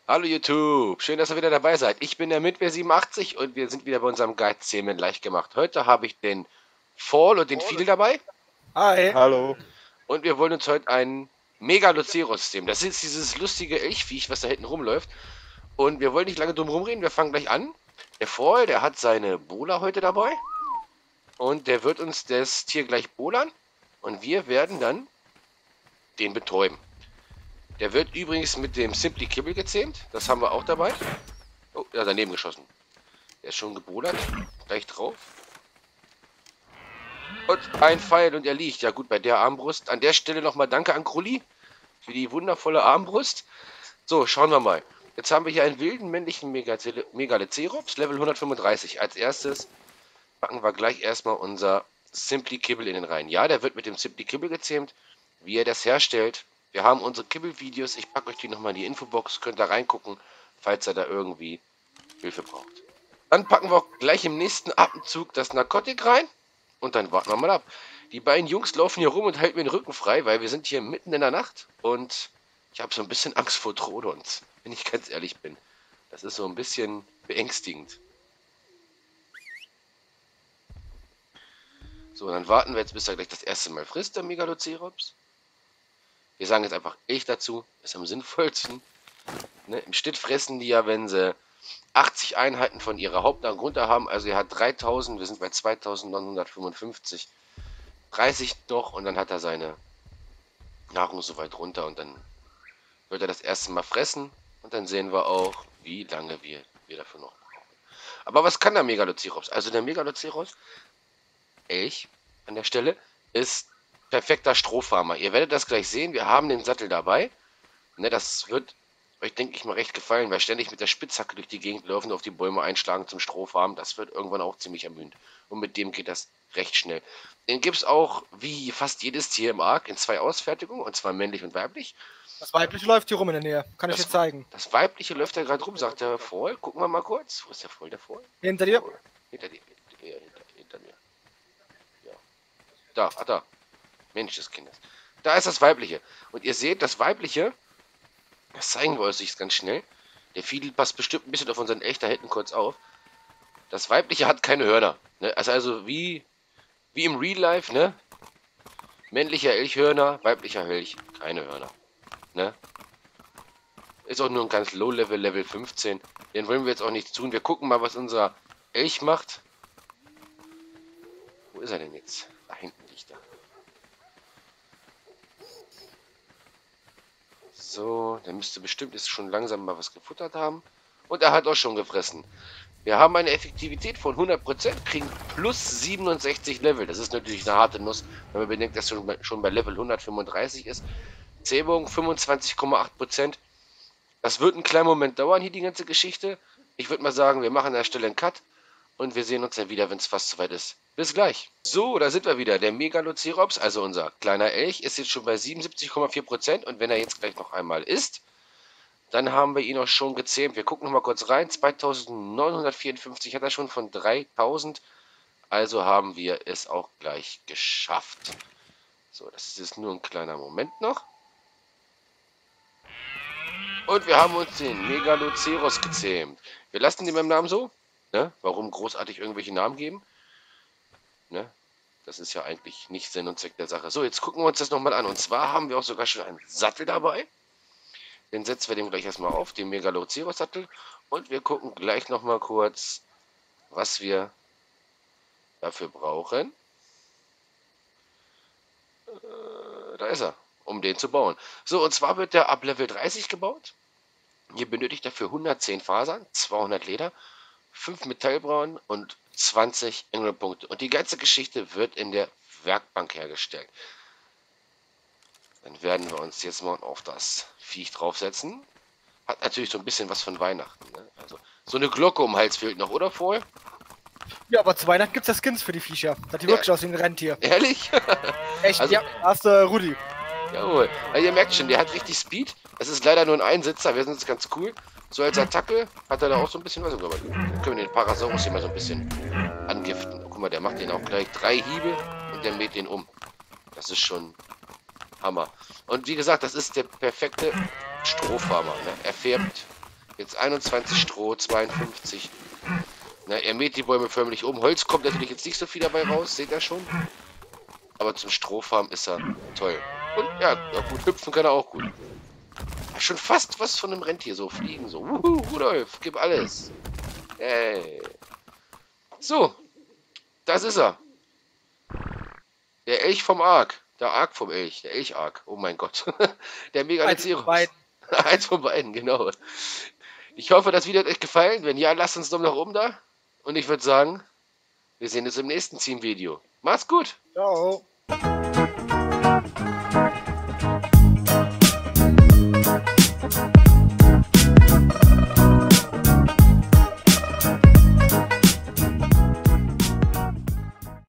Hallo YouTube, schön, dass ihr wieder dabei seid. Ich bin der Mitwehr87 und wir sind wieder bei unserem Guide 10 mit leicht gemacht. Heute habe ich den Fall und den Fidel dabei Hi. Hallo. und wir wollen uns heute ein Megaloceros nehmen. Das ist dieses lustige Elchviech, was da hinten rumläuft. Und wir wollen nicht lange drum rumreden, wir fangen gleich an. Der Fall, der hat seine Bola heute dabei und der wird uns das Tier gleich bolern und wir werden dann den betäuben. Der wird übrigens mit dem Simply Kibble gezähmt. Das haben wir auch dabei. Oh, ja, daneben geschossen. Der ist schon gebrodert. Gleich drauf. Und ein Pfeil und er liegt. Ja gut, bei der Armbrust. An der Stelle nochmal danke an Krulli für die wundervolle Armbrust. So, schauen wir mal. Jetzt haben wir hier einen wilden männlichen Megalecerops, Level 135. Als erstes packen wir gleich erstmal unser Simply Kibble in den rein. Ja, der wird mit dem Simply Kibble gezähmt. Wie er das herstellt. Wir haben unsere Kibble-Videos. Ich packe euch die nochmal in die Infobox. Könnt da reingucken, falls ihr da irgendwie Hilfe braucht. Dann packen wir auch gleich im nächsten Atemzug das Narkotik rein. Und dann warten wir mal ab. Die beiden Jungs laufen hier rum und halten mir den Rücken frei, weil wir sind hier mitten in der Nacht. Und ich habe so ein bisschen Angst vor Trodons, wenn ich ganz ehrlich bin. Das ist so ein bisschen beängstigend. So, dann warten wir jetzt, bis er gleich das erste Mal frisst, der Megalocerops. Wir sagen jetzt einfach ich dazu, ist am sinnvollsten. Ne? Im Schnitt fressen die ja, wenn sie 80 Einheiten von ihrer Hauptnahrung runter haben. Also er hat 3000, wir sind bei 2955. 30 noch und dann hat er seine Nahrung so weit runter und dann wird er das erste Mal fressen. Und dann sehen wir auch, wie lange wir dafür noch brauchen. Aber was kann der Megalocerops? Also der Megalocerops, Elch an der Stelle, ist perfekter Strohfarmer. Ihr werdet das gleich sehen. Wir haben den Sattel dabei. Ne, das wird euch, denke ich mal, recht gefallen, weil ständig mit der Spitzhacke durch die Gegend laufen, auf die Bäume einschlagen zum Strohfarmen. Das wird irgendwann auch ziemlich ermüdend. Und mit dem geht das recht schnell. Den gibt es auch, wie fast jedes Tier im Ark, in 2 Ausfertigungen, und zwar männlich und weiblich. Das weibliche läuft hier rum in der Nähe. Kann ich dir zeigen. Das weibliche läuft da gerade rum, sagt der Fall. Gucken wir mal kurz. Wo ist der Fall? Der Fall? Hinter dir? Hinter dir. Hinter mir. Ja. Da, da. Mensch des Kindes. Da ist das Weibliche. Und ihr seht, das Weibliche, das zeigen wir euch ganz schnell. Der Fidel passt bestimmt ein bisschen auf unseren Elch da hinten kurz auf. Das Weibliche hat keine Hörner. Ne? Also wie im Real Life, ne? Männlicher Elchhörner, weiblicher Elch, keine Hörner. Ne? Ist auch nur ein ganz Low-Level, Level 15. Den wollen wir jetzt auch nichts tun. Wir gucken mal, was unser Elch macht. Wo ist er denn jetzt? Da hinten liegt er. So, der müsste bestimmt jetzt schon langsam mal was gefuttert haben. Und er hat auch schon gefressen. Wir haben eine Effektivität von 100%, kriegen plus 67 Level. Das ist natürlich eine harte Nuss, wenn man bedenkt, dass schon bei Level 135 ist. Zähmung 25,8%. Das wird einen kleinen Moment dauern, hier die ganze Geschichte. Ich würde mal sagen, wir machen an der Stelle einen Cut. Und wir sehen uns ja wieder, wenn es fast soweit ist. Bis gleich. So, da sind wir wieder. Der Megalocerops, also unser kleiner Elch, ist jetzt schon bei 77,4%. Und wenn er jetzt gleich noch einmal isst, dann haben wir ihn auch schon gezähmt. Wir gucken noch mal kurz rein. 2954 hat er schon von 3000. Also haben wir es auch gleich geschafft. So, das ist jetzt nur ein kleiner Moment noch. Und wir haben uns den Megaloceros gezähmt. Wir lassen den beim Namen so. Ne? Warum großartig irgendwelche Namen geben? Ne? Das ist ja eigentlich nicht Sinn und Zweck der Sache. So, jetzt gucken wir uns das nochmal an. Und zwar haben wir auch sogar schon einen Sattel dabei. Den setzen wir dem gleich erstmal auf, den Megaloceros-Sattel. Und wir gucken gleich nochmal kurz, was wir dafür brauchen. Da ist er, um den zu bauen. So, und zwar wird der ab Level 30 gebaut. Ihr benötigt dafür 110 Fasern, 200 Leder, 5 Metallbrauen und 20 Engelpunkte. Und die ganze Geschichte wird in der Werkbank hergestellt. Dann werden wir uns jetzt mal auf das Viech draufsetzen. Hat natürlich so ein bisschen was von Weihnachten. Ne? Also so eine Glocke um den Hals fehlt noch, oder Paul? Ja, aber zu Weihnachten gibt es ja Skins für die Viecher. Das die wirklich aus dem Rentier. Ehrlich? Echt? Also, ja, hast du Rudi. Jawohl. Also ihr merkt schon, der hat richtig Speed. Es ist leider nur ein Einsitzer, wir sind jetzt ganz cool. So als Attacke hat er da auch so ein bisschen was. Dann können wir den Parasaurus hier mal so ein bisschen angiften. Guck mal, der macht den auch gleich 3 Hiebe und der mäht den um. Das ist schon Hammer. Und wie gesagt, das ist der perfekte Strohfarmer. Ne? Er färbt Jetzt 21 Stroh, 52. Na, er mäht die Bäume förmlich um. Holz kommt natürlich jetzt nicht so viel dabei raus, seht ihr schon. Aber zum Strohfarm ist er toll. Und ja, gut, hüpfen kann er auch gut. Ja, schon fast was von einem Rentier, so fliegen, so. Rudolf, gib alles. Hey. So, das ist er. Der Elch vom Ark. Der Ark vom Elch. Der Elch-Ark. Oh mein Gott. Der Megaloceros. Eins von beiden, genau. Ich hoffe, das Video hat euch gefallen. Wenn ja, lasst uns einen Daumen nach oben da. Und ich würde sagen, wir sehen uns im nächsten Team-Video. Macht's gut. Ciao.